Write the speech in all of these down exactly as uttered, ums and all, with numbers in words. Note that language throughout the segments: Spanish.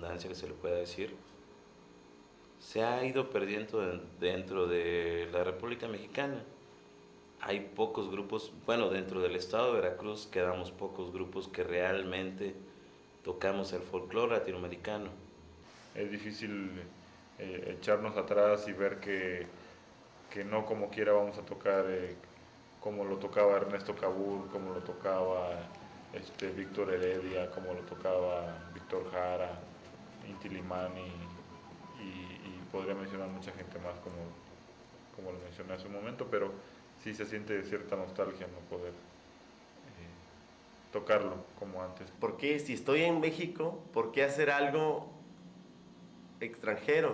redundancia que se le pueda decir, se ha ido perdiendo dentro de la República Mexicana. Hay pocos grupos, bueno, dentro del estado de Veracruz quedamos pocos grupos que realmente tocamos el folclore latinoamericano. Es difícil eh, echarnos atrás y ver que, que no como quiera vamos a tocar eh, como lo tocaba Ernesto Cabur, como lo tocaba este, Víctor Heredia, como lo tocaba Víctor Jara, Inti Limani, y, y podría mencionar mucha gente más como, como lo mencioné hace un momento, pero sí se siente cierta nostalgia no poder eh, tocarlo como antes. ¿Por qué? Si estoy en México, ¿por qué hacer algo extranjero?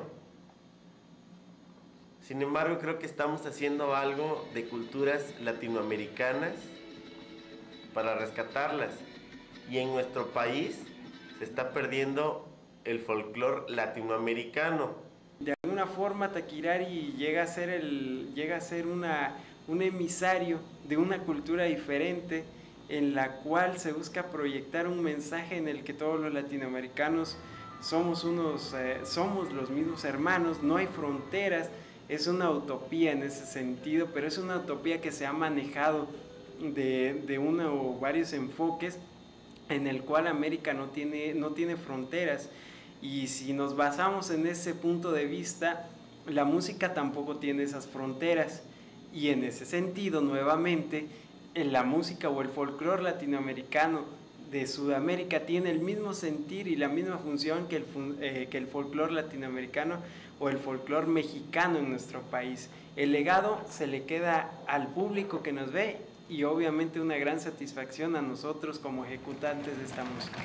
Sin embargo, creo que estamos haciendo algo de culturas latinoamericanas para rescatarlas. Y en nuestro país se está perdiendo el folclore latinoamericano. De alguna forma Taquirari llega a ser, el, llega a ser una, un emisario de una cultura diferente en la cual se busca proyectar un mensaje en el que todos los latinoamericanos somos, unos, eh, somos los mismos hermanos, no hay fronteras. Es una utopía en ese sentido, pero es una utopía que se ha manejado de, de uno o varios enfoques en el cual América no tiene, no tiene fronteras. Y si nos basamos en ese punto de vista, la música tampoco tiene esas fronteras. Y en ese sentido, nuevamente, en la música o el folclore latinoamericano de Sudamérica tiene el mismo sentir y la misma función que el, eh, que el folclore latinoamericano o el folclore mexicano en nuestro país. El legado se le queda al público que nos ve y obviamente una gran satisfacción a nosotros como ejecutantes de esta música.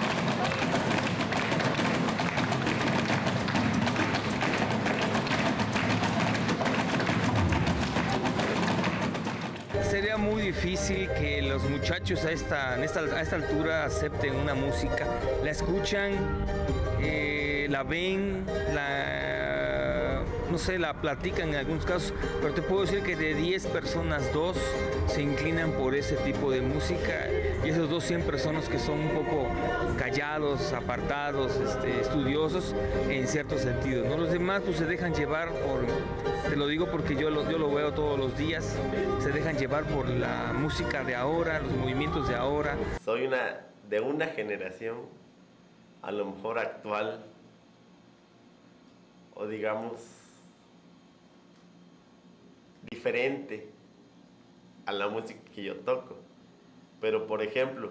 Sería muy difícil que los muchachos a esta, a esta, a esta altura acepten una música, la escuchan, eh, la ven, la, no sé, la platican en algunos casos, pero te puedo decir que de diez personas, dos se inclinan por ese tipo de música y esos dos siempre son los que son un poco callados, apartados, este, estudiosos en cierto sentido, ¿no? Los demás pues se dejan llevar por... Te lo digo porque yo lo, yo lo veo todos los días, se dejan llevar por la música de ahora, los movimientos de ahora. Soy una, de una generación, a lo mejor actual, o digamos, diferente a la música que yo toco. Pero, por ejemplo,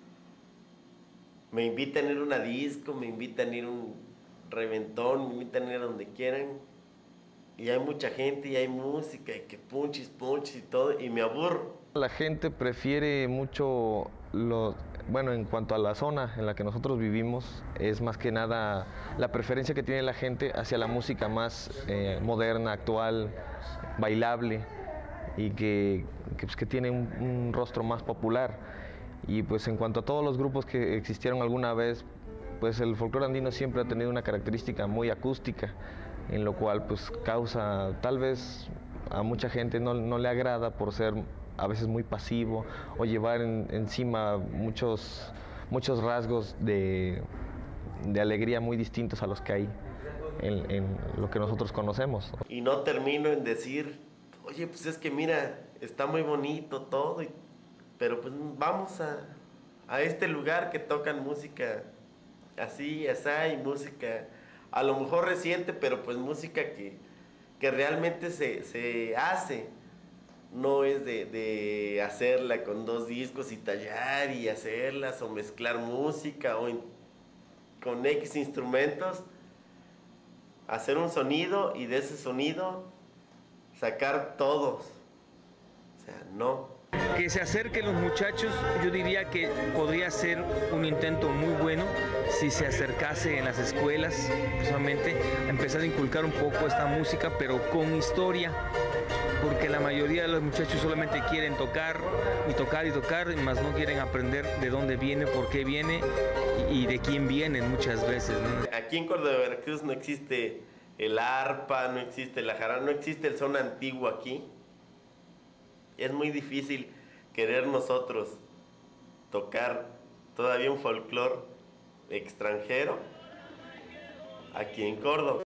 me invitan a ir a una disco, me invitan a ir a un reventón, me invitan a ir a donde quieran. Y hay mucha gente y hay música y que punchis, punchis y todo, y me aburro. La gente prefiere mucho, lo, bueno, en cuanto a la zona en la que nosotros vivimos, es más que nada la preferencia que tiene la gente hacia la música más eh, moderna, actual, bailable y que, que, pues, que tiene un, un rostro más popular. Y pues en cuanto a todos los grupos que existieron alguna vez, pues el folclore andino siempre ha tenido una característica muy acústica, en lo cual pues causa, tal vez a mucha gente no, no le agrada por ser a veces muy pasivo o llevar en, encima muchos, muchos rasgos de, de alegría muy distintos a los que hay en, en lo que nosotros conocemos. Y no termino en decir, oye, pues es que mira, está muy bonito todo, y, pero pues vamos a, a este lugar que tocan música así, así, y música a lo mejor reciente, pero pues música que, que realmente se, se hace, no es de, de hacerla con dos discos y tallar y hacerlas o mezclar música o in, con X instrumentos, hacer un sonido y de ese sonido sacar todos, o sea, no. Que se acerquen los muchachos, yo diría que podría ser un intento muy bueno si se acercase en las escuelas, precisamente, a empezar a inculcar un poco esta música, pero con historia, porque la mayoría de los muchachos solamente quieren tocar y tocar y tocar, más no quieren aprender de dónde viene, por qué viene y de quién vienen muchas veces, ¿no? Aquí en Córdoba, Veracruz, no existe el arpa, no existe la jarana, no existe el son antiguo aquí. Es muy difícil querer nosotros tocar todavía un folclore extranjero aquí en Córdoba.